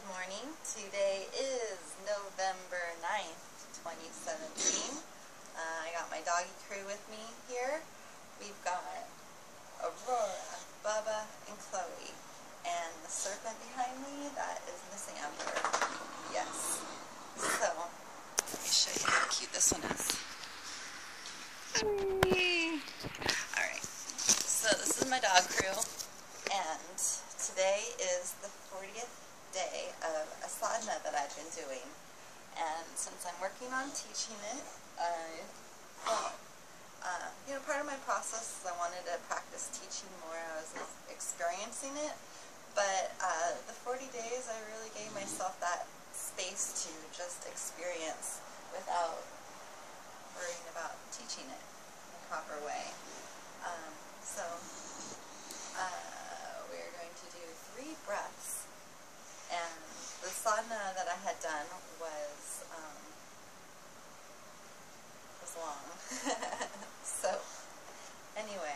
Good morning. Today is November 9th, 2017. I got my doggy crew with me here. We've got Aurora, Bubba, and Chloe. And the serpent behind me, that is Miss Amber. Yes. So, let me show you how cute this one is. Alright. So, this is my dog crew. And today is the 40th day of a sadhana that I've been doing, and since I'm working on teaching it, part of my process is I wanted to practice teaching more. I was experiencing it, but the 40 days I really gave myself that space to just experience without worrying about teaching it in a proper way. We're going to do 3 breaths. And the sadhana that I had done was long. So, anyway,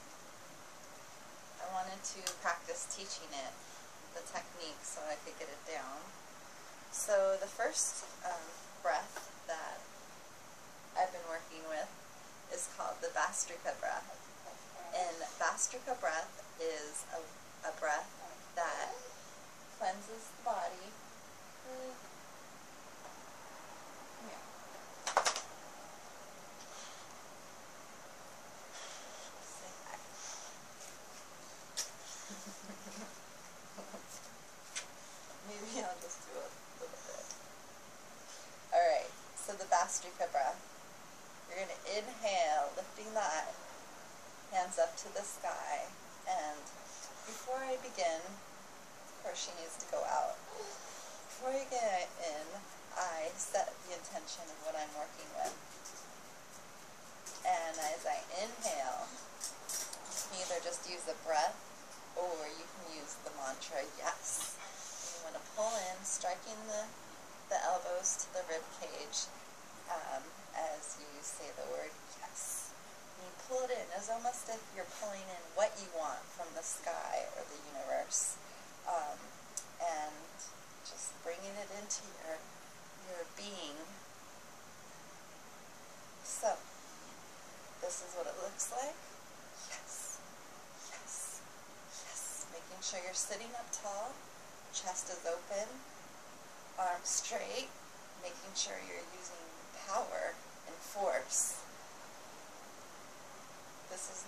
I wanted to practice teaching it, the technique, so I could get it down. So the first breath that I've been working with is called the Vastrika breath. And Vastrika breath is a breath that cleanses the body. Come here. Say hi. Maybe I'll just do a little bit. Alright, so the Vastrika breath. You're going to inhale, lifting the hands up to the sky. And before I begin, of course she needs to go out. Before I get in, I set the intention of what I'm working with. And as I inhale, you can either just use the breath or you can use the mantra, yes. You want to pull in, striking the elbows to the rib cage as you say the word yes. And you pull it in as almost if you're pulling in what you want from the sky or the universe. And just bringing it into your being. So, this is what it looks like. Yes, yes, yes. Making sure you're sitting up tall, chest is open, arms straight, making sure you're using power and force. This is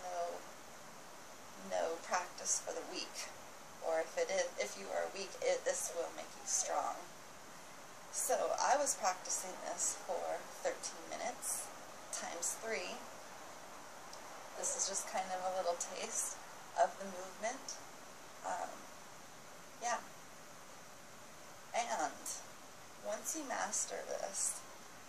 no practice for the weak. Or if you are weak, this will make you strong. So I was practicing this for 13 minutes times 3. This is just kind of a little taste of the movement. Yeah. And once you master this,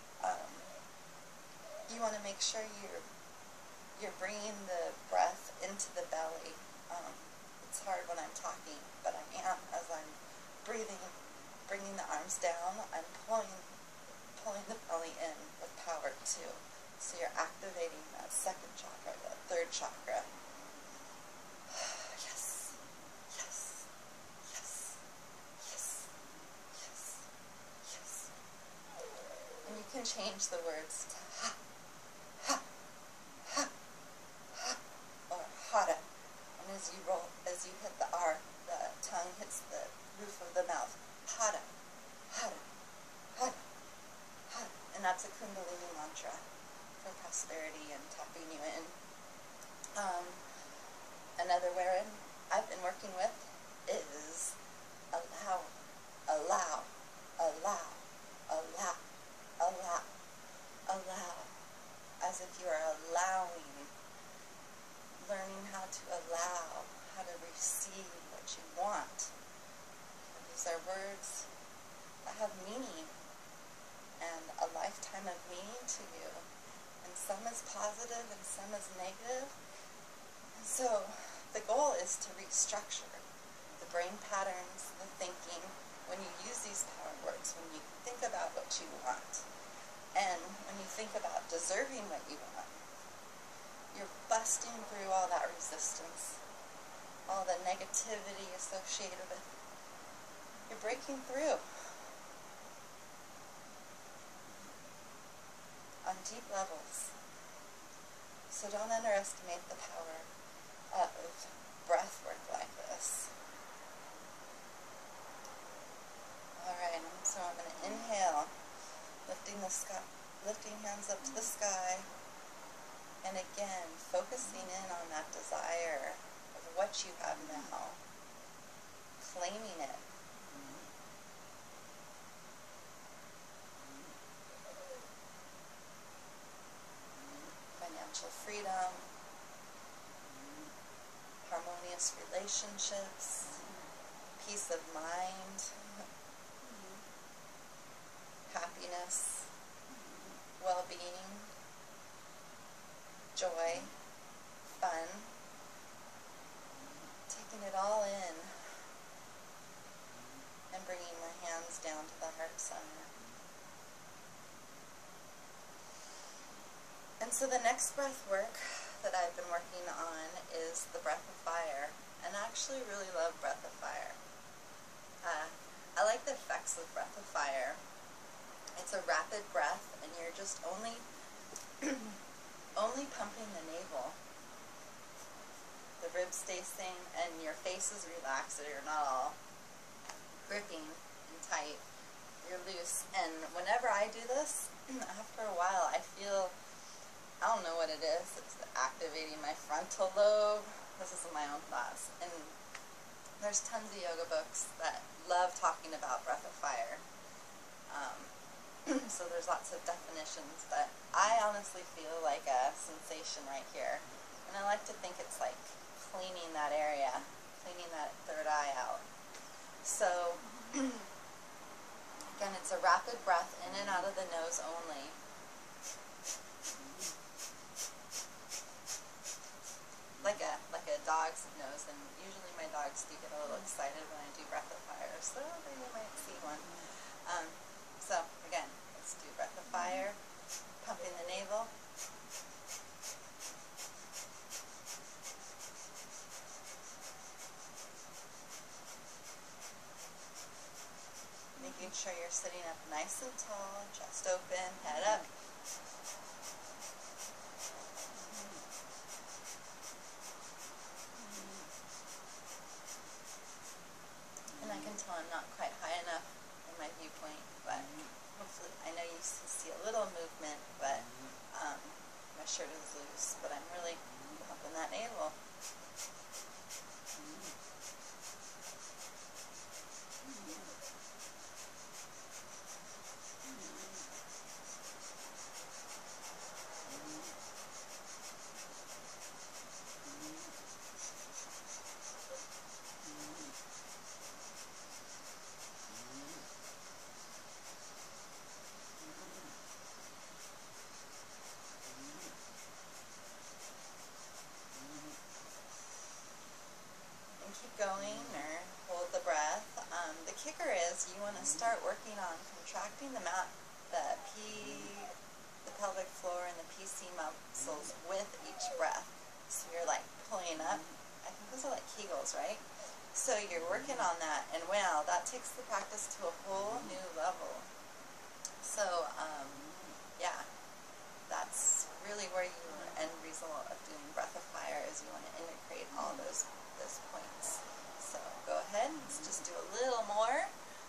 you want to make sure you're bringing the breath into the belly. It's hard when I'm talking, but I am as I'm breathing, bringing the arms down. I'm pulling the belly in with power too. So you're activating that second chakra, that third chakra. Yes, yes, yes, yes, yes, yes. And you can change the words to ha, ha, ha, ha, or hara. And as you hit the R, the tongue hits the roof of the mouth. Hara, hara, hara, hara. And that's a Kundalini mantra for prosperity and tapping you in. Another word I've been working with is allow, allow, allow, allow, allow, allow. As if you are allowing, learning how to allow, how to receive what you want. These are words that have meaning and a lifetime of meaning to you. And some is positive and some is negative. And so the goal is to restructure the brain patterns, the thinking, when you use these power words, when you think about what you want, and when you think about deserving what you want. You're busting through all that resistance, all the negativity associated with You're breaking through on deep levels. So don't underestimate the power of breath work like this. Alright, so I'm going to inhale, lifting hands up to the sky, and again, focusing in on that desire of what you have now, claiming it. Financial freedom, harmonious relationships, peace of mind, happiness, well-being, joy, fun, taking it all in and bringing my hands down to the heart center. And so the next breath work that I've been working on is the breath of fire, and I actually really love breath of fire. I like the effects of breath of fire. It's a rapid breath, and you're just only pumping the navel. The ribs stay same, and your face is relaxed, so you're not all gripping and tight. You're loose. And whenever I do this, after a while, I feel, I don't know what it is. It's activating my frontal lobe. This is my own thoughts. And there's tons of yoga books that love talking about breath of fire. So there's lots of definitions, but I honestly feel like a sensation right here. And I like to think it's like cleaning that area, cleaning that third eye out. So, again, it's a rapid breath in and out of the nose only. Like a dog's nose, and usually my dogs do get a little excited when I do breath of fire, so there you might see one. So again, let's do breath of fire, pumping the navel. Making sure you're sitting up nice and tall, chest open, head up. And I can tell I'm not quite high enough in my viewpoint, but hopefully, I know you see a little movement, but my shirt is loose, but I'm really pumping that navel. Going or hold the breath. The kicker is you want to start working on contracting the pelvic floor and the PC muscles with each breath. So you're like pulling up. I think those are like Kegels, right? So you're working on that, and wow, that takes the practice to a whole new level. So yeah, that's really where your end result of doing breath of fire is. You want to integrate all those points. So go ahead, let's just do a little more.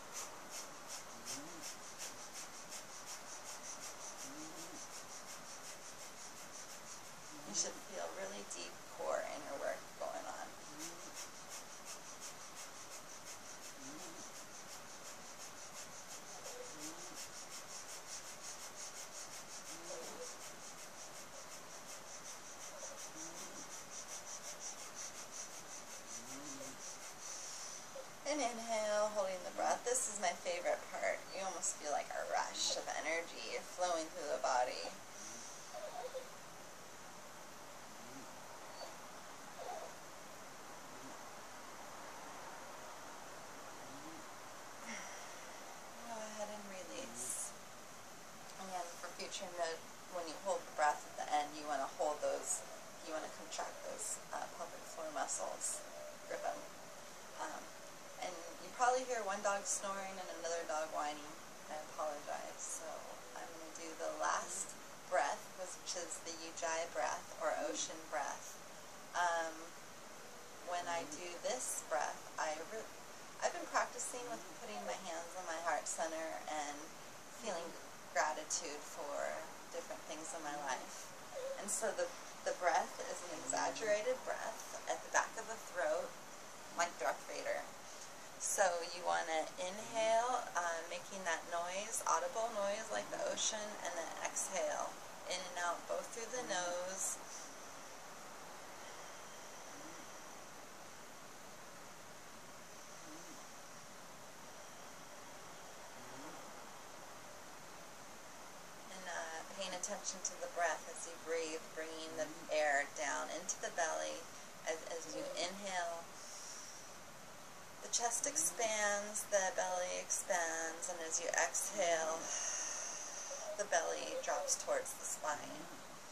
You should feel really deep core inner work going on. And inhale, holding the breath. This is my favorite part. You almost feel like a rush of energy flowing through the body. Go ahead and release. Again, for future note, when you hold the breath at the end, you want to hold those, you want to contract those pelvic floor muscles, grip them. And you probably probably hear one dog snoring and another dog whining. I apologize. So I'm going to do the last breath, which is the Ujjayi breath or ocean breath. When I do this breath, I've been practicing with putting my hands on my heart center and feeling gratitude for different things in my life. And so the breath is an exaggerated breath at the back of the throat, like Darth Vader. So you want to inhale, making that noise, audible noise like the ocean, and then exhale, in and out, both through the nose. Paying attention to the breath as you breathe, bringing the air down into the belly. As you inhale, the chest expands, the belly expands, and as you exhale, the belly drops towards the spine.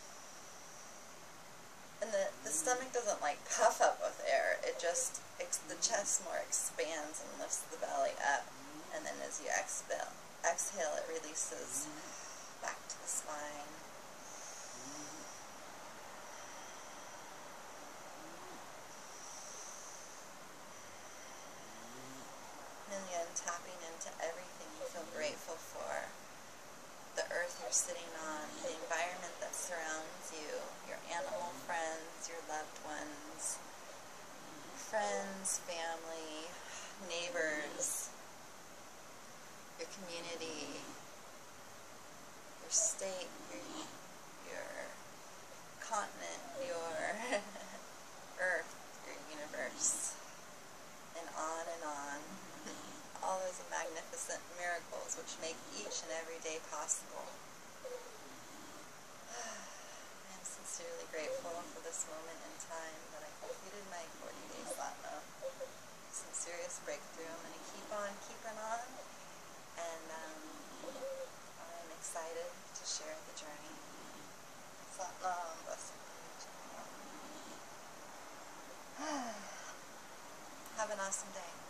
And the stomach doesn't like puff up with air, it just, the chest more expands and lifts the belly up. And then as you exhale, it releases back to the spine. And again, tapping into everything you feel grateful for. The earth you're sitting on, the environment that surrounds you, your animal friends, your loved ones, friends, family, neighbors, your community, your state, your continent, your earth, your universe, and on and on. All those magnificent miracles which make each and every day possible. I'm sincerely grateful for this moment in time that I completed my 40-day Satna. Some serious breakthrough. I'm going to keep on keeping on, and I'm excited to share the journey. Satnam, blessed. Have an awesome day.